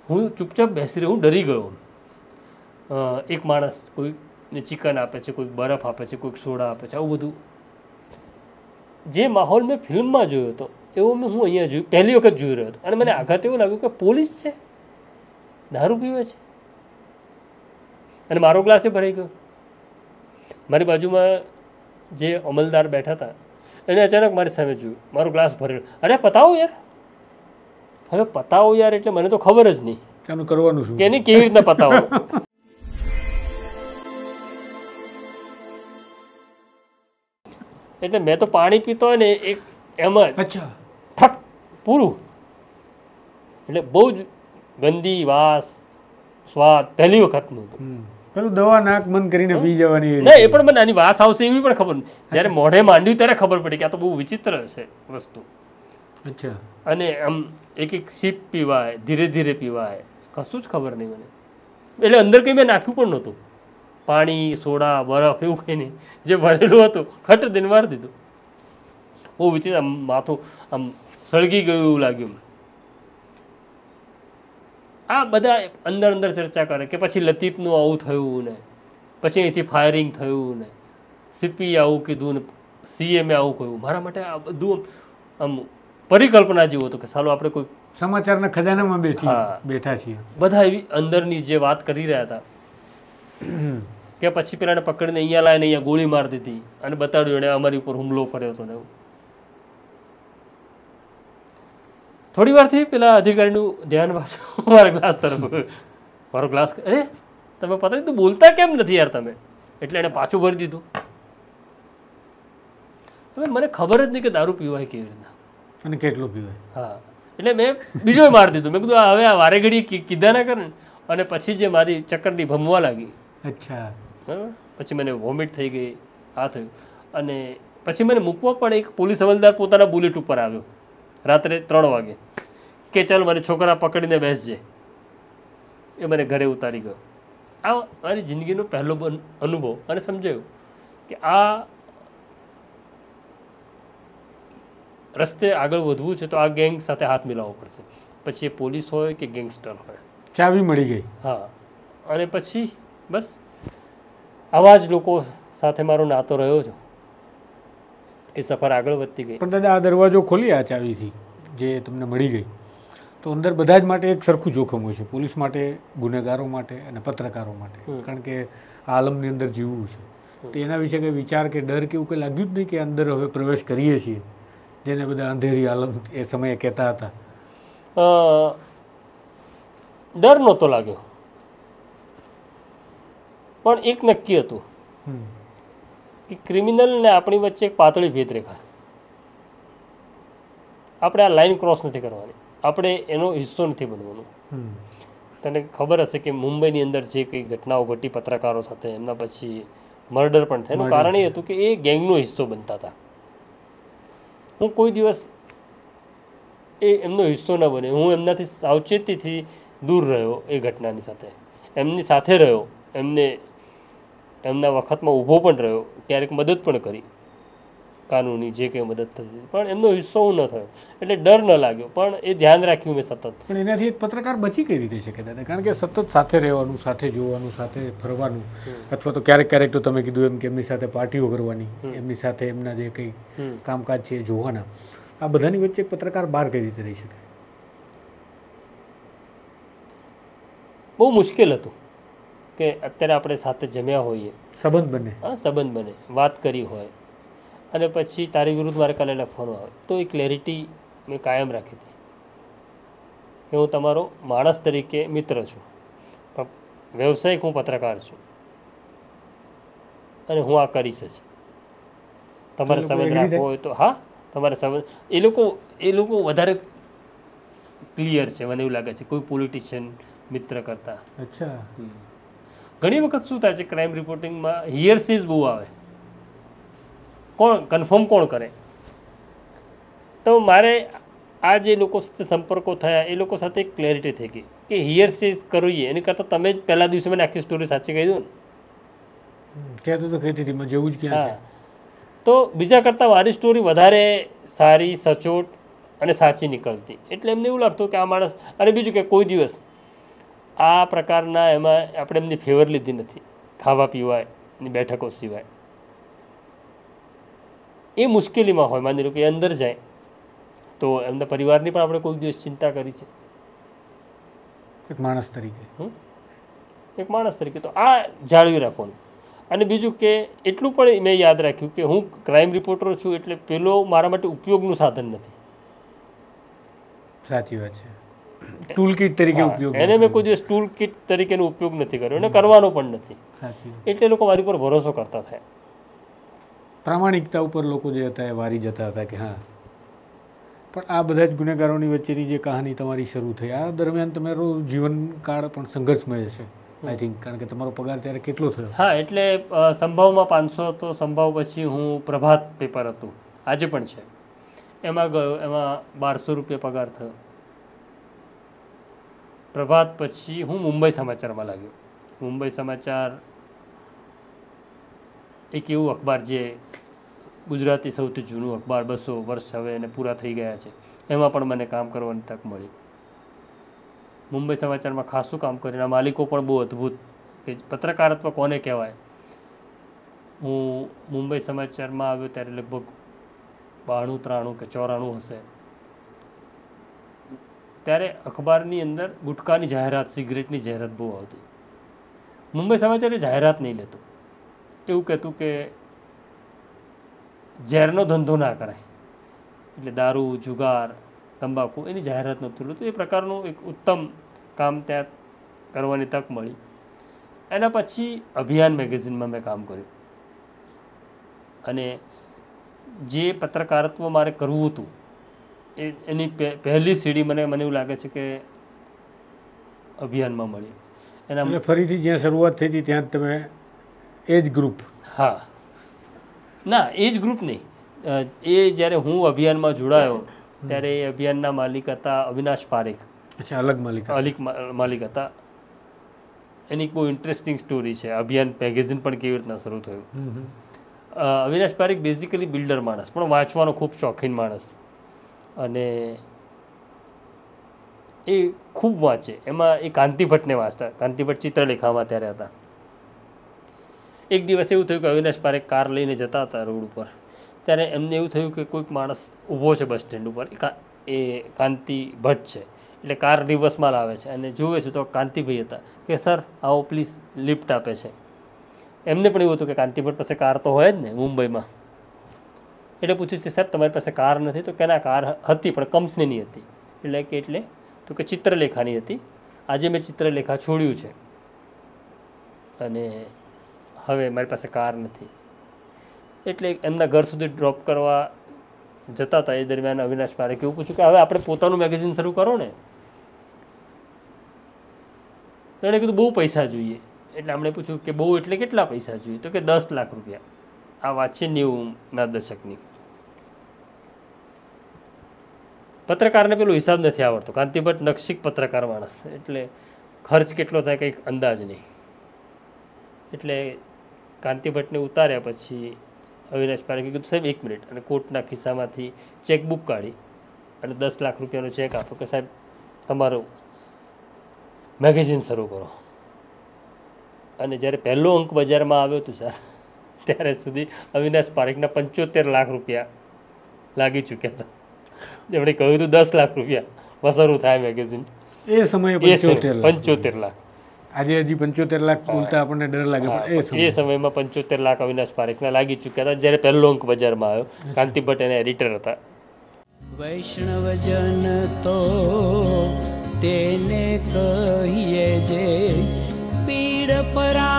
હું ચૂપચાપ બેસી રહ્યો, હું ડરી ગયો. એક માણસ કોઈને ચિકન આપે છે, કોઈક બરફ આપે છે, કોઈક સોડા આપે છે, આવું બધું જે માહોલ મેં ફિલ્મમાં જોયો હતો એવો હું અહીંયા જોયું, પહેલી વખત જોઈ રહ્યો હતો. અને મને આઘાત એવું લાગ્યું કે પોલીસ છે, દારૂ પીવે છે, અને મારો ગ્લાસ ભરાઈ ગયો. મારી બાજુમાં જે અમલદાર બેઠા હતા એને અચાનક મારી સામે જોયું, મારો ગ્લાસ ભરેલો. અરે પતાવો યાર, હવે પતાવો યાર એટલે મને તો ખબર જ નહીં એનું કરવાનું શું કે એને કેવી રીતના પતાવો. એટલે મેં તો પાણી પીતો હોય ને એક એમ જ અચ્છા ઠપ પૂરું. એટલે બહુ જ ગંદી વાસ સ્વાદ પહેલી વખતનું હતું. પેલું દવા નાક બંધ કરીને પી જવાની ના એ પણ મને આની વાસ આવશે એવી પણ ખબર નહીં. જ્યારે મોઢે માંડ્યું ત્યારે ખબર પડી કે આ તો બહુ વિચિત્ર છે વસ્તુ. અચ્છા અને આમ એક એક સીપ પીવાય, ધીરે ધીરે પીવાય, કશું જ ખબર નહીં મને. એટલે અંદર કંઈ મેં નાખ્યું પણ નહોતું, પાણી સોડા બરફ એવું કંઈ નહીં, જે ભરેલું હતું ખટ દઈને મારી દીધું. બહુ વિચિત્ર, આમ માથું આમ સળગી ગયું એવું લાગ્યું. આ બધા અંદર અંદર ચર્ચા કરે કે પછી લતીફનું આવું થયું ને પછી અહીંથી ફાયરિંગ થયું ને સીપી આવું કીધું ને સીએમએ આવું કહ્યું. મારા માટે આ બધું આમ પરિકલ્પના જેવું હતું કે સાલું આપણે કોઈ સમાચારના ખજાનામાં બેઠા છીએ. બધા એવી અંદરની જે વાત કરી રહ્યા હતા કે પછી પેલાને પકડીને અહીંયા લાવીને અહીંયા ગોળી મારી દીધી અને બતાડ્યું એણે અમારી ઉપર હુમલો કર્યો હતો ને એવું. થોડી વારથી પેલા અધિકારીનું ધ્યાન પાછું મારા ગ્લાસ તરફ. મારો ગ્લાસ, અરે તમે પતા નહીં, તું બોલતા કેમ નથી યાર તમે? એટલે એણે પાછું ભરી દીધું. તમે મને ખબર જ નહીં કે દારૂ પીવાય કેવી રીતના અને કેટલું પીવાય. હા એટલે મેં બીજો મારી દીધું. મેં કીધું હવે આ વારે ઘડી કીધા ના કરે. અને પછી જે મારી ચક્કરની ભમવા લાગી. અચ્છા બરાબર. પછી મને વોમિટ થઈ ગઈ, આ થયું. અને પછી મને મૂકવા પણ એક પોલીસ હવલદાર પોતાના બુલેટ ઉપર આવ્યો રાત્રે 3 વાગે કે ચાલ મને છોકરા પકડીને બેસજે. એ મને ઘરે ઉતારી ગયો. આ મારી જિંદગીનો પહેલો અનુભવ. અને સમજાયું કે આ રસ્તે આગળ વધવું છે તો આ ગેંગ સાથે હાથ મિલાવવો પડશે. પછી એ પોલીસ હોય કે ગેંગસ્ટર હોય. ચાવી મળી ગઈ. હા. અને પછી બસ આવા જ લોકો સાથે મારો નાતો રહ્યો છે. એ સફર આગળ વધતી ગઈ. પણ દાદા આ દરવાજો ખોલી આ ચાવીથી જે તમને મળી ગઈ તો અંદર બધા જ માટે એક સરખું જોખમ હોય છે, પોલીસ માટે, ગુનેગારો માટે અને પત્રકારો માટે. કારણ કે આ આલમની અંદર જીવવું છે. તો એના વિશે કંઈ વિચાર કે ડર કે એવું કંઈ લાગ્યું જ નહીં કે અંદર હવે પ્રવેશ કરીએ છીએ, જેને બધા અંધેરી આલમ એ સમયે કહેતા હતા? ડર નહોતો લાગ્યો, પણ એક નક્કી હતું કે ક્રિમિનલ ને આપણી વચ્ચે એક પાતળી ભેદરેખા. આપણે આ લાઈન ક્રોસ નથી કરવાની, આપણે એનો હિસ્સો નથી બનવાનો. તને ખબર હશે કે મુંબઈની અંદર જે કંઈ ઘટનાઓ ઘટી પત્રકારો સાથે, એમના પછી મર્ડર પણ થાય, એનું કારણ એ હતું કે એ ગેંગનો હિસ્સો બનતા હતા. હું કોઈ દિવસ એ એમનો હિસ્સો ન બને. હું એમનાથી સાવચેતીથી દૂર રહ્યો. એ ઘટનાની સાથે એમની સાથે રહ્યો, એમના વખતમાં ઊભો પણ રહ્યો, ક્યારેક મદદ પણ કરી, કાનૂની જે કંઈ મદદ થતી, પણ એમનો હિસ્સો હું ન થયો. એટલે ડર ન લાગ્યો, પણ એ ધ્યાન રાખ્યું મેં સતત. પણ એનાથી એક પત્રકાર બચી કઈ રીતે શકે દાદા? કારણ કે સતત સાથે રહેવાનું, સાથે જોવાનું, સાથે ફરવાનું, અથવા તો ક્યારેક ક્યારેક તો તમે કીધું એમ કે એમની સાથે પાર્ટીઓ કરવાની, એમની સાથે એમના જે કંઈ કામકાજ છે એ જોવાના, આ બધાની વચ્ચે એક પત્રકાર બહાર કઈ રીતે રહી શકે? બહુ મુશ્કેલ હતું કે અત્યારે આપણે સાથે જમ્યા હોઈએ, સંબંધ બને, હા સંબંધ બને, વાત કરી હોય, અને પછી તારી વિરુદ્ધ મારે કાલે લખવાનું આવે તો એ ક્લેરિટી મેં કાયમ રાખી હતી કે હું તમારો માણસ તરીકે મિત્ર છું, પણ વ્યવસાયિક હું પત્રકાર છું અને હું આ કરીશ જ. તમારે સંબંધ રાખવો હોય તો હા, તમારે સંબંધ. એ લોકો વધારે ક્લિયર છે મને એવું લાગે છે કોઈ પોલિટિશિયન મિત્ર કરતા. અચ્છા. ઘણી વખત શું થાય છે ક્રાઇમ રિપોર્ટિંગમાં હિયરસીઝ બહુ આવે. કોણ કન્ફર્મ કોણ કરે? તો મારે આ જે લોકો સાથે સંપર્કો થયા એ લોકો સાથે એક ક્લેરિટી થઈ ગઈ કે હિયરસીઝ કરીએ એની કરતાં તમે જ પહેલા દિવસે મને આખી સ્ટોરી સાચી કહી દો ને. કહેતો તો કહેતી હતી જેવું જ ક્યાં છે. તો બીજા કરતાં મારી સ્ટોરી વધારે સારી, સચોટ અને સાચી નીકળતી. એટલે એમને એવું લાગતું કે આ માણસ. અને બીજું કે કોઈ દિવસ આ પ્રકારના એમાં આપણે એમની ફેવર લીધી નથી ખાવા પીવાની બેઠકો સિવાય. એ મુશ્કેલીમાં હોય, માની લો કે અંદર જાય તો એમના પરિવારની પણ આપણે કોઈ દિવસ ચિંતા કરી છે એક માણસ તરીકે. એક માણસ તરીકે તો આ જાળવી રાખવાનું. અને બીજું કે એટલું પણ મેં યાદ રાખ્યું કે હું ક્રાઇમ રિપોર્ટર છું એટલે પેલો મારા માટે ઉપયોગનું સાધન નથી. સાચી વાત છે. ટૂલ કિટ તરીકે ઉપયોગ એને મેં કોઈ દિવસ ટૂલ કિટ તરીકેનો ઉપયોગ નથી કર્યો અને કરવાનો પણ નથી. એટલે લોકો મારી પર ભરોસો કરતા થાય. પ્રામાણિકતા ઉપર લોકો જે હતા એ વારી જતા હતા કે હા. પણ આ બધા જ ગુનેગારોની વચ્ચેની જે કહાની તમારી શરૂ થઈ, આ દરમિયાન તમારું જીવનકાળ પણ સંઘર્ષમય હશે આઈ થિંક, કારણ કે તમારો પગાર ત્યારે કેટલો થયો? હા, એટલે સંભાવમાં 500 તો સંભાવ પછી હું પ્રભાત પેપર હતું, આજે પણ છે, એમાં ગયો. એમાં 1200 રૂપિયા પગાર થયો. પ્રભાત પછી હું મુંબઈ સમાચારમાં લાગ્યો. મુંબઈ સમાચાર એક એવું અખબાર જે ગુજરાતી સૌથી જૂનું અખબાર, 200 વર્ષ હવે એને પૂરા થઈ ગયા છે, એમાં પણ મને કામ કરવાની તક મળી. મુંબઈ સમાચારમાં ખાસું કામ કરીને માલિકો પણ બહુ અદ્ભુત, કે પત્રકારત્વ કોને કહેવાય. હું મુંબઈ સમાચારમાં આવ્યો ત્યારે લગભગ 92, 93 કે 94 હશે. ત્યારે અખબારની અંદર ગુટકાની જાહેરાત, સિગરેટની જાહેરાત બહુ આવતી. મુંબઈ સમાચારે જાહેરાત નહીં લેતું, એવું કહેતું કે ઝેરનો ધંધો ના કરાય, એટલે દારૂ, જુગાર, તંબાકુ એની જાહેરાત નહોતું લેતું. એ પ્રકારનું એક ઉત્તમ કામ ત્યાં કરવાની તક મળી. એના પછી અભિયાન મેગેઝિનમાં મેં કામ કર્યું અને જે પત્રકારત્વ મારે કરવું હતું એની પહેલી સીડી મને એવું લાગે છે કે અભિયાનમાં મળી. એના ફરીથી જ્યાં શરૂઆત થઈ હતી ત્યાં તમે એજ ગ્રુપ? હા, ના, એજ ગ્રુપ નહીં. એ જ્યારે હું અભિયાનમાં જોડાયો ત્યારે એ અભિયાનના માલિક હતા અવિનાશ પારેખ. અચ્છા, અલગ માલિક હતા. એની બહુ ઇન્ટરેસ્ટિંગ સ્ટોરી છે. અભિયાન મેગેઝિન પણ કેવી રીતના શરૂ થયું. અવિનાશ પારેખ બેઝિકલી બિલ્ડર માણસ, પણ વાંચવાનો ખૂબ શોખીન માણસ, અને એ ખૂબ વાંચે. એમાં એ કાંતિ ભટ્ટને વાંચતા. કાંતિ ભટ્ટ ચિત્રલેખામાં ત્યારે હતા. એક દિવસ એવું થયું કે અવિનાશ પારેખ કાર લઈને જતા હતા રોડ ઉપર, ત્યારે એમને એવું થયું કે કોઈક માણસ ઊભો છે બસ સ્ટેન્ડ ઉપર, એ કાંતિ ભટ્ટ છે, એટલે કાર રિવર્સમાં લાવે છે અને જોવે છે તો કાંતિભાઈ હતા કે સર આવો પ્લીઝ, લિફ્ટ આપે છે. એમને પણ એવું હતું કે કાંતિ ભટ્ટ પાસે કાર તો હોય જ ને મુંબઈમાં. એટલે પૂછ્યું છે સાહેબ તમારી પાસે કાર નથી? તો કે ના, કાર હતી પણ કંપનીની હતી. એટલે તો કે ચિત્રલેખાની હતી. આજે મેં ચિત્રલેખા છોડ્યું છે અને હવે મારી પાસે કાર નથી. એટલે એમના ઘર સુધી ડ્રોપ કરવા જતા હતા. એ દરમિયાન અવિનાશ પારેખ એવું પૂછ્યું કે હવે આપણે પોતાનું મેગેઝિન શરૂ કરો ને. તો એણે કીધું બહુ પૈસા જોઈએ. એટલે આપણે પૂછ્યું કે બહુ એટલે કેટલા પૈસા જોઈએ? તો કે 10 લાખ રૂપિયા. આ વાત છે 90ના દશકની. પત્રકારને પેલો હિસાબ નથી આવડતો. કાંતિ ભટ્ટ નકશીક પત્રકાર માણસ, એટલે ખર્ચ કેટલો થાય કંઈક અંદાજ નહીં. એટલે કાંતિ ભટ્ટને ઉતાર્યા પછી અવિનાશ પારેખે કીધું સાહેબ 1 મિનિટ, અને કોટના ખિસ્સામાંથી ચેકબુક કાઢી અને 10 લાખ રૂપિયાનો ચેક આપો કે સાહેબ તમારું મેગેઝિન શરૂ કરો. અને જ્યારે પહેલો અંક બજારમાં આવ્યો હતો સર, ત્યારે સુધી અવિનાશ પારેખના 75 લાખ રૂપિયા લાગી ચૂક્યા હતા. જેમણે કહ્યું હતું 10 લાખ રૂપિયા શરૂ થાય મેગેઝિન, એ સમયે 75 લાખ. આજે હજી 75 લાખ બોલતા આપણને ડર લાગે, પણ એ સમયમાં 75 લાખ અવિનાશ પારેખના લાગી ચૂક્યા હતા જ્યારે પહેલો અંક બજારમાં આવ્યો. કાંતિ ભટ્ટ એના એડિટર હતા. વૈષ્ણવજન તો તેને કહીએ જે પીડ પરા